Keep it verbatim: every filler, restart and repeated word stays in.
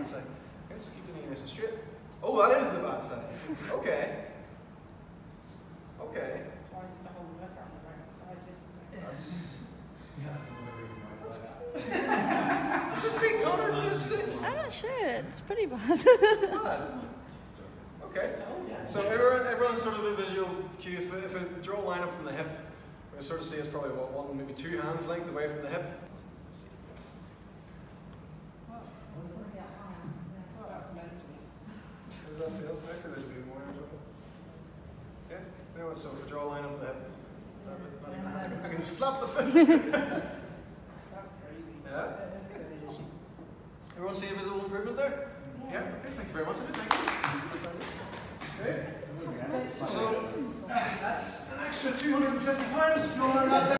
hand side. Okay, so keep the knee nice and straight. Oh, that is the bad side. Okay. Okay. That's why the whole work on the right side is. That's, Yeah, that's another reason why it's like that. it's just big Connor for yesterday. I'm not sure. It's pretty bad. Bad. Okay. So everyone, everyone's sort of a visual cue. If, if I draw a line up from the hip, we're going to sort of see it's probably what, one, maybe two hands length away from the hip. How does that feel? I feel there's a bit more as well. Okay. Anyway, so if I draw a line up the hip, is that a bit better? I can slap the foot. That's crazy. Yeah. Awesome. Everyone see a visible improvement there? Yeah. Okay. Thank you very much. Thank you. Okay. So that's an extra two hundred and fifty pounds if you want to learn that.